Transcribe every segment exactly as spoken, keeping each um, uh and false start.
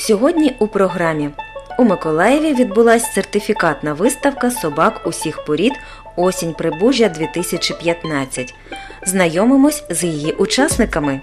Сьогодні у програмі. У Миколаєві відбулася сертифікатна виставка собак усіх порід «Осінь Прибужжя дві тисячі п'ятнадцять». Знайомимось з її учасниками.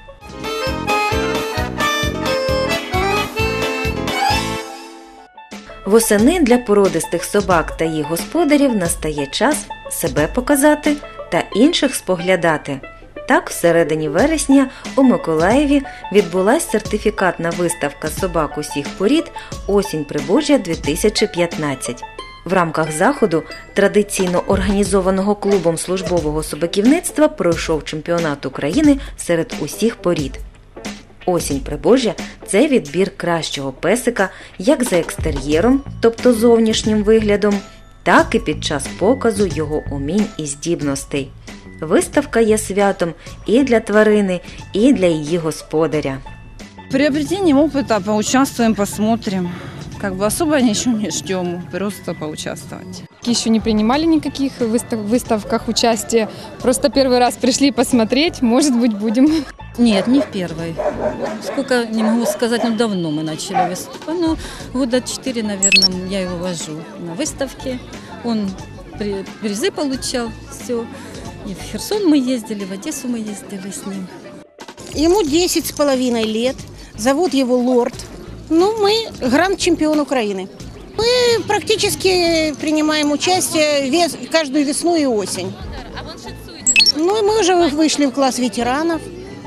Восени для породистих собак та їх господарів настає час себе показати та інших споглядати. Так, всередині вересня у Миколаєві відбулася сертифікатна виставка собак усіх порід «Осінь Прибужжя дві тисячі п'ятнадцять». В рамках заходу, традиційно організованого клубом службового собаківництва, пройшов чемпіонат України серед усіх порід. «Осінь Прибужжя» – це відбір кращого песика як за екстер'єром, тобто зовнішнім виглядом, так і під час показу його умінь і здібностей. Виставка є святом і для тварини, і для її господаря. Приобретением опыта поучаствуем, посмотрим. Как бы особо ничего не ждем, просто поучаствовать. Еще не принимали никаких выстав- выставках участия, просто первый раз пришли посмотреть, может быть, будем. Нет, не в первой. Сколько, не могу сказать, но давно мы начали выступать. Ну, года четыре, наверное, я его вожу на выставке. Он при- призы получал, все. И в Херсон мы ездили, в Одессу мы ездили с ним. Ему десять с половиной лет, зовут его Лорд. Ну, мы гранд-чемпион Украины. Мы практически принимаем участие вес, каждую весну и осень. Ну, и мы уже вышли в класс ветеранов,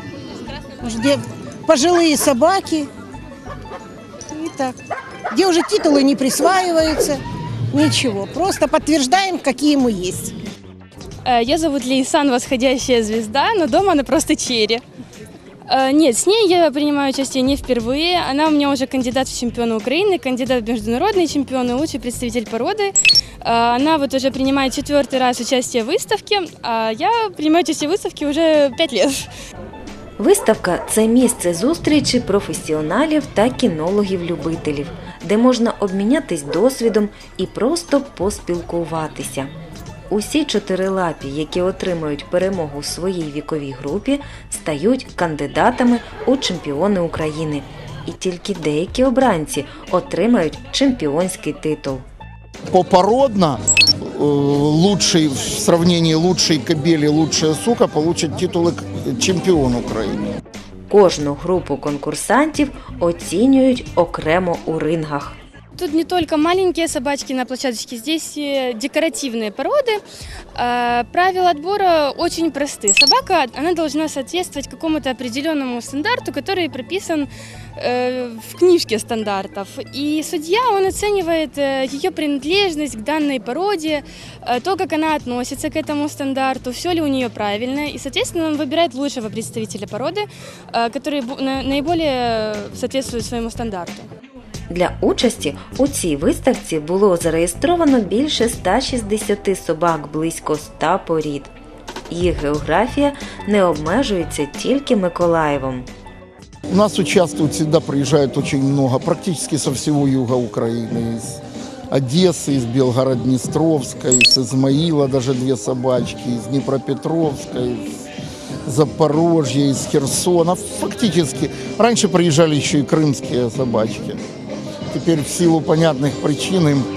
где пожилые собаки. И так. Где уже титулы не присваиваются, ничего. Просто подтверждаем, какие мы есть. Ее зовут Лейсан, восходящая звезда, но дома она просто Черри. Нет, с ней я принимаю участие не впервые. Она у меня уже кандидат в чемпионы Украины, кандидат в международные чемпионы, лучший представитель породы. Она вот уже принимает четвертый раз участие в выставке, а я принимаю участие в выставке уже пять лет. Виставка – це місце зустрічі професіоналів та кінологів-любителів, де можна обмінятись досвідом і просто поспілкуватися. Усі чотирилапі, які отримують перемогу в своїй віковій групі, стають кандидатами у чемпіони України. І тільки деякі обранці отримають чемпіонський титул. Попородно лучший, в сравнении лучшей кобели, лучшая сука получит титул чемпіон України. Кожну групу конкурсантів оцінюють окремо у рингах. Тут не только маленькие собачки на площадочке, здесь декоративные породы. Правила отбора очень просты. Собака, она должна соответствовать какому-то определенному стандарту, который прописан в книжке стандартов. И судья, он оценивает ее принадлежность к данной породе, то, как она относится к этому стандарту, все ли у нее правильно. И, соответственно, он выбирает лучшего представителя породы, который наиболее соответствует своему стандарту. Для участі у цій виставці було зареєстровано більше ста шістдесяти собак, близько ста порід. Їх географія не обмежується тільки Миколаєвом. У нас участвуют, всегда приезжают очень много, практически со всего юга Украины. Из Одессы, из Белгород-Днестровска, из Измаила даже две собачки, из Днепропетровска, из Запорожья, из Херсона. Фактически. Раньше приезжали еще и крымские собачки. Теперь в силу понятных причин им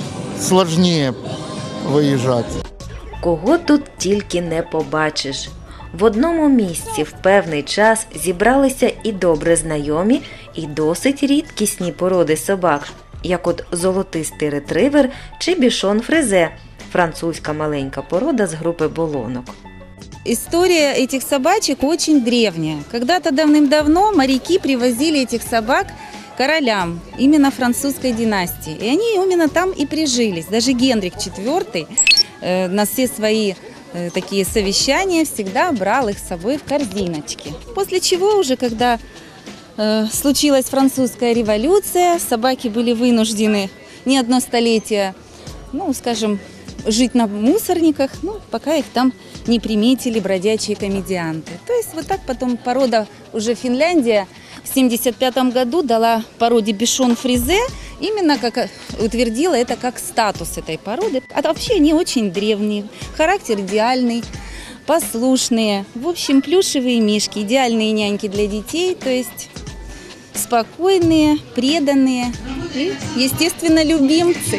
сложнее виїжджати. Кого тут тільки не побачиш. В одному місці в певний час зібралися і добре знайомі, і досить рідкісні породи собак, як от золотистий ретривер чи бішон фризе, французька маленька порода з групи болонок. История этих собачек очень древняя. Когда-то давным-давно моряки привозили этих собак королям именно французской династии. И они именно там и прижились. Даже Генрих четвёртый э, на все свои э, такие совещания всегда брал их с собой в корзиночки. После чего уже, когда э, случилась французская революция, собаки были вынуждены не одно столетие, ну, скажем, жить на мусорниках, ну, пока их там не приметили бродячие комедианты. То есть вот так потом порода уже Финляндия в семьдесят пятом году дала породе бишон фризе, именно как утвердила это как статус этой породы. А вообще они очень древние, характер идеальный, послушные, в общем, плюшевые мишки, идеальные няньки для детей, то есть спокойные, преданные и, естественно, любимцы.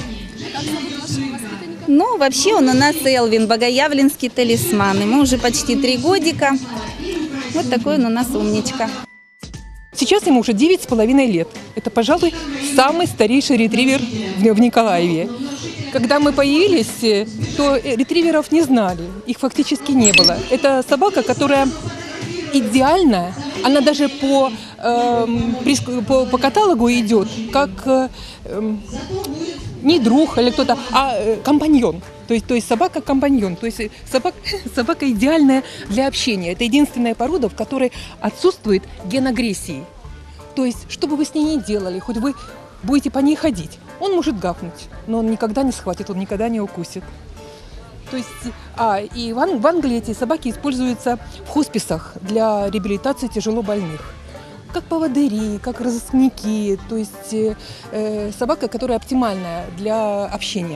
Ну, вообще он у нас Элвин, богоявленский талисман. Ему уже почти три годика. Вот такой он у нас умничка. Сейчас ему уже девять с половиной лет. Это, пожалуй, самый старейший ретривер в Николаеве. Когда мы появились, то ретриверов не знали, их фактически не было. Это собака, которая идеальная, она даже по, э, по, по каталогу идет как э, э, не друг или кто-то, а э, компаньон. То есть, то есть собака-компаньон, то есть собак, собака идеальная для общения. Это единственная порода, в которой отсутствует ген агрессии. То есть, что бы вы с ней ни делали, хоть вы будете по ней ходить, он может гавкнуть, но он никогда не схватит, он никогда не укусит. То есть, а, и в, Ан- в Англии эти собаки используются в хосписах для реабилитации тяжелобольных. Как поводыри, как разыскники, то есть э, собака, которая оптимальная для общения.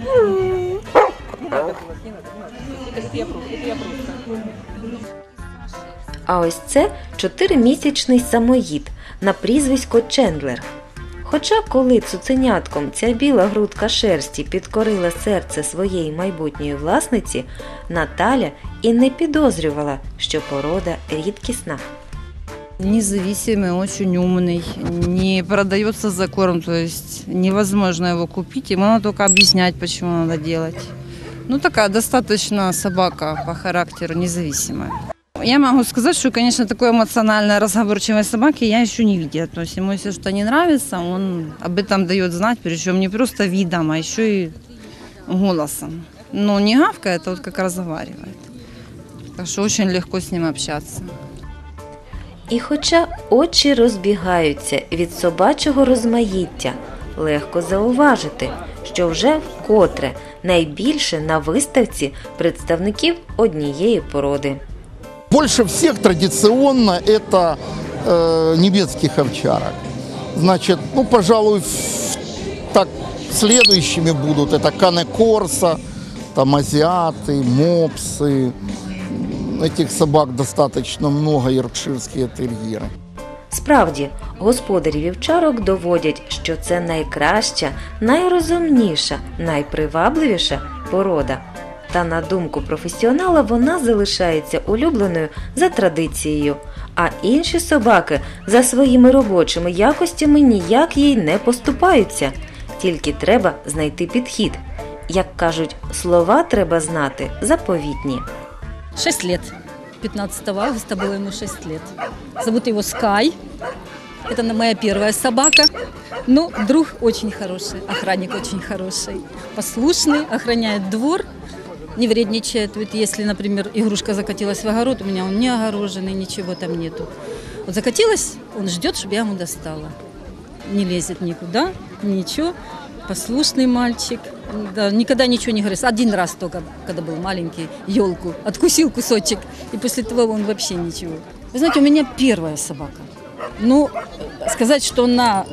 А ось це чотиримісячний самоїд на прізвисько Чендлер. Хоча коли цуценятком ця біла грудка шерсті підкорила серце своєї майбутньої власниці, Наталя і не підозрювала, що порода рідкісна. Независимый, очень умный, не продается за корм, то есть невозможно его купить, ему надо только объяснять, почему надо делать. Ну, такая достаточно собака по характеру, независимая. Я могу сказать, что, конечно, такой эмоционально разговорчивой собаки я еще не видела. То есть ему, если что-то не нравится, он об этом дает знать, причем не просто видом, а еще и голосом. Но не гавкает, а вот как разговаривает. Так что очень легко с ним общаться. І хоча очі розбігаються від собачого розмаїття, легко зауважити, що вже вкотре найбільше на виставці представників однієї породи. Больше всех традиционно это э, немецких овчарок. Значит, ну, пожалуй, в, так следующими будут это кане-корса, там азиаты, мопсы. Этих собак достаточно много, йоркширські тер'єри. Справді, господарі вівчарок доводять, що це найкраща, найрозумніша, найпривабливіша порода. Та на думку професіонала вона залишається улюбленою за традицією, а інші собаки за своїми робочими якостями ніяк їй не поступаються. Тільки треба знайти підхід. Як кажуть, слова треба знати заповітні. шесть лет. пятнадцатого августа было ему шесть лет. Зовут его Скай. Это моя первая собака. Но друг очень хороший, охранник очень хороший. Послушный, охраняет двор, не вредничает. Ведь если, например, игрушка закатилась в огород, у меня он не огороженный, ничего там нету. Вот закатилась, он ждет, чтобы я ему достала. Не лезет никуда, ничего. Послушный мальчик. Да, никогда ничего не говорит. Один раз только, когда был маленький, елку откусил кусочек, и после того он вообще ничего. Вы знаете, у меня первая собака. Ну, сказать, что она,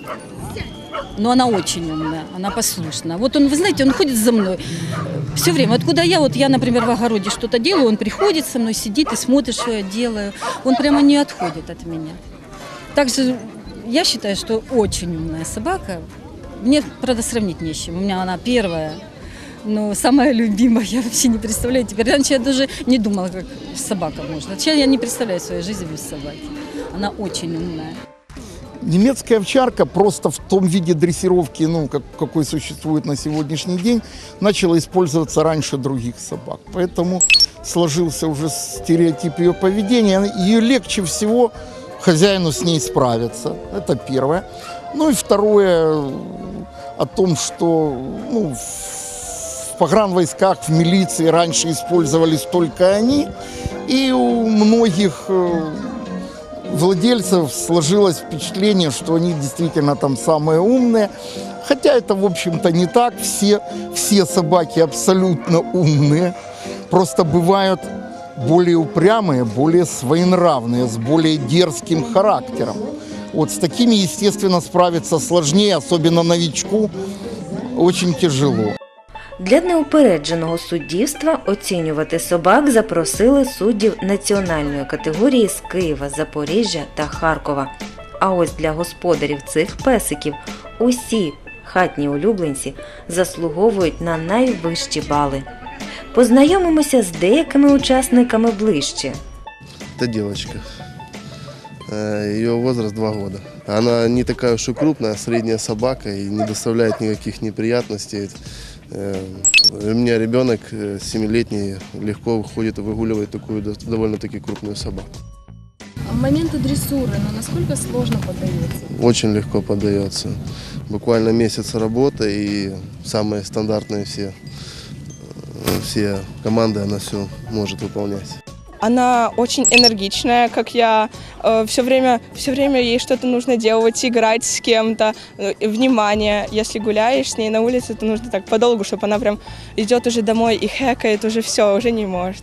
ну, она очень умная, она послушная. Вот он, вы знаете, он ходит за мной все время. Вот куда я, вот я, например, в огороде что-то делаю, он приходит со мной, сидит и смотрит, что я делаю. Он прямо не отходит от меня. Также я считаю, что очень умная собака. Мне, правда, сравнить не с чем. У меня она первая, но самая любимая. Я вообще не представляю теперь. Раньше я даже не думала, как собака можно. Сейчас я не представляю свою жизнь без собаки. Она очень умная. Немецкая овчарка просто в том виде дрессировки, ну, как, какой существует на сегодняшний день, начала использоваться раньше других собак. Поэтому сложился уже стереотип ее поведения. Ее легче всего хозяину с ней справиться. Это первое. Ну и второе, о том, что, ну, в погранвойсках, в милиции раньше использовались только они, и у многих владельцев сложилось впечатление, что они действительно там самые умные. Хотя это, в общем-то, не так. Все, все собаки абсолютно умные. Просто бывают более упрямые, более своенравные, с более дерзким характером. Вот с такими, естественно, справиться сложнее, особенно новичку, очень тяжело. Для неупередженого суддівства оцінювати собак запросили суддів національної категорії з Києва, Запоріжжя та Харкова. А ось для господарів цих песиків усі хатні улюбленці заслуговують на найвищі бали. Познайомимося з деякими учасниками ближче. Это девочка. Ее возраст два года. Она не такая уж и крупная, средняя собака и не доставляет никаких неприятностей. У меня ребенок семилетний легко выходит и выгуливает такую довольно-таки крупную собаку. А моменты дрессуры, но насколько сложно поддается? Очень легко поддается. Буквально месяц работы и самые стандартные все, все команды она все может выполнять. Она очень энергичная, как я. Все время, все время ей что-то нужно делать, играть с кем-то. Внимание, если гуляешь с ней на улице, то нужно так подолгу, чтобы она прям идет уже домой и хэкает, уже все, уже не может.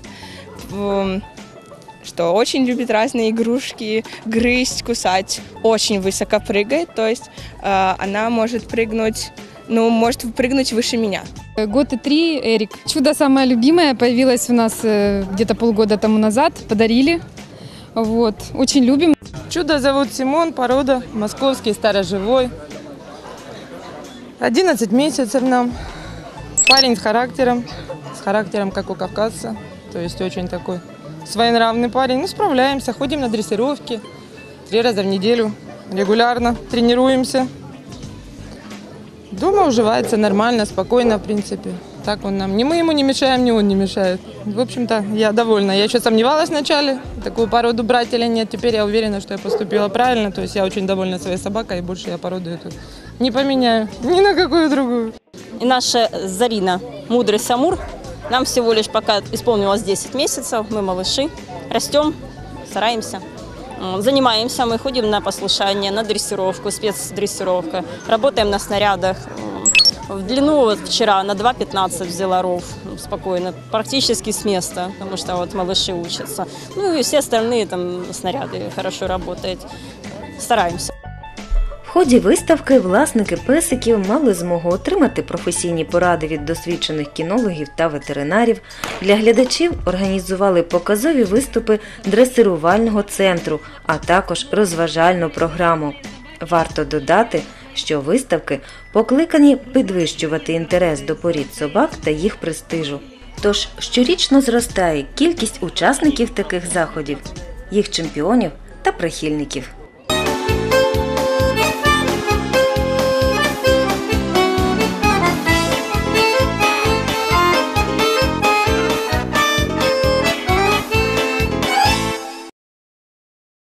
Что очень любит разные игрушки, грызть, кусать. Очень высоко прыгает, то есть она может прыгнуть, ну, может прыгнуть выше меня. Год и три, Эрик. Чудо самое любимое появилось у нас где-то полгода тому назад. Подарили. Вот. Очень любим. Чудо зовут Симон, порода московский сторожевой. одиннадцать месяцев нам. Парень с характером. С характером, как у кавказца. То есть очень такой своенравный парень. Ну, справляемся, ходим на дрессировки. Три раза в неделю. Регулярно тренируемся. Дома уживается нормально, спокойно, в принципе. Так он нам. Ни мы ему не мешаем, ни он не мешает. В общем-то, я довольна. Я еще сомневалась вначале, такую породу брать или нет. Теперь я уверена, что я поступила правильно. То есть я очень довольна своей собакой, и больше я породу эту не поменяю ни на какую другую. И наша Зарина, мудрый самур, нам всего лишь пока исполнилось десять месяцев. Мы малыши, растем, стараемся. Занимаемся, мы ходим на послушание, на дрессировку, спецдрессировка, работаем на снарядах. В длину вот вчера на два пятнадцать взяла ров, спокойно, практически с места, потому что вот малыши учатся. Ну и все остальные там снаряды хорошо работают. Стараемся. В ході виставки власники песиків мали змогу отримати професійні поради від досвідчених кінологів та ветеринарів. Для глядачів організували показові виступи дресирувального центру, а також розважальну програму. Варто додати, що виставки покликані підвищувати інтерес до порід собак та їх престижу. Тож щорічно зростає кількість учасників таких заходів, їх чемпіонів та прихильників.